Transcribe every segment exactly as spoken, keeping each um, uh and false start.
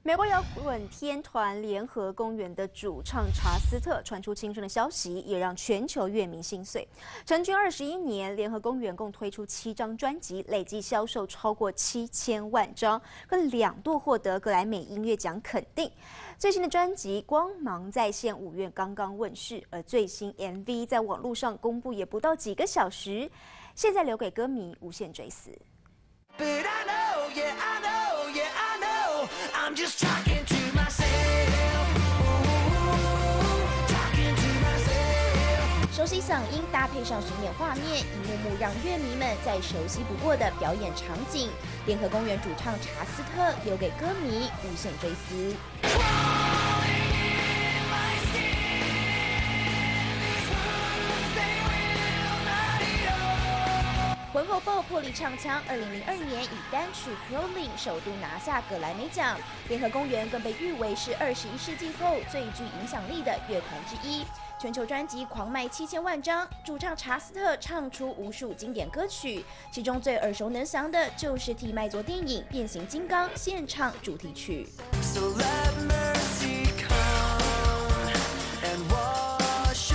美国摇滚天团联合公园的主唱查斯特传出轻生的消息，也让全球乐迷心碎。成军二十一年，联合公园共推出七张专辑，累计销售超过七千万张，更两度获得格莱美音乐奖肯定。最新的专辑《光芒再现》五月刚刚问世，而最新 M V 在网络上公布也不到几个小时，现在留给歌迷无限追思。 I'm just talking to myself. Talking to myself. 熟悉嗓音搭配上巡演画面，一幕幕让乐迷们再熟悉不过的表演场景。联合公园主唱查斯特留给歌迷无限追思。 浑厚爆魄力唱腔，二零零二年以单曲《Crawling》首度拿下格莱美奖。联合公园更被誉为是二十一世纪后最具影响力的乐团之一。全球专辑狂卖七千万张，主唱查斯特唱出无数经典歌曲，其中最耳熟能详的就是替卖座电影《变形金刚》献唱主题曲。 So let mercy come and wash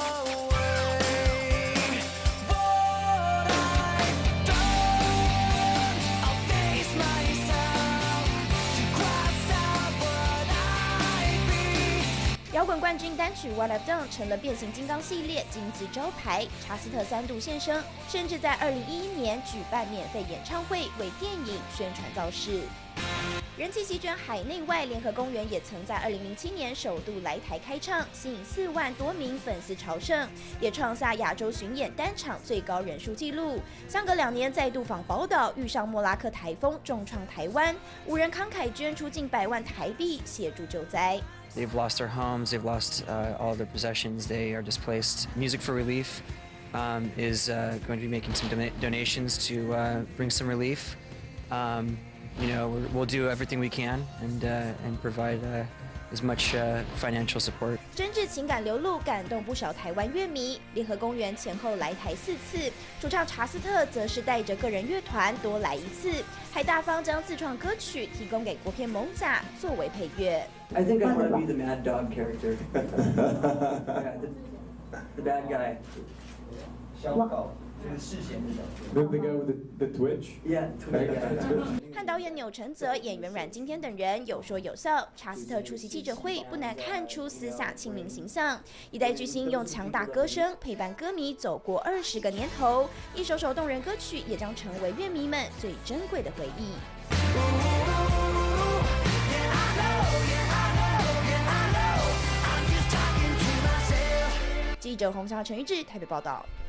away what I've done. I'll face myself to cross out what I be. 摇滚冠军单曲《What I've Done》成了变形金刚系列金字招牌。查斯特三度现身，甚至在二零一一年举办免费演唱会，为电影宣传造势。 人气席卷海内外，联合公园也曾在二零零七年首度来台开唱，吸引四万多名粉丝朝圣，也创下亚洲巡演单场最高人数纪录。相隔两年再度访宝岛，遇上莫拉克台风重创台湾，五人慷慨捐出近百万台币协助救灾。 They've lost their homes, they've lost uh, all their possessions, they are displaced. Music for Relief um, is uh, going to be making some don donations to uh, bring some relief. Um, you know, we're, we'll do everything we can and uh, and provide uh, as much uh, financial support. 真挚情感流露，感动不少台湾乐迷。联合公园前后来台四次，主唱查斯特则是带着个人乐团多来一次，还大方将自创歌曲提供给国片《猛甲》作为配乐。 I think I want to be the mad dog character. Yeah, the, the bad guy. 小狗就是世贤的小狗。 The, the guy with the, the twitch? Yeah, Twitch guy. 和导演钮承泽、演员阮经天等人有说有笑。查斯特出席记者会，不难看出私下亲民形象。一代巨星用强大歌声陪伴歌迷走过二十个年头，一首首动人歌曲也将成为乐迷们最珍贵的回忆。记者洪霞、陈玉志台北报道。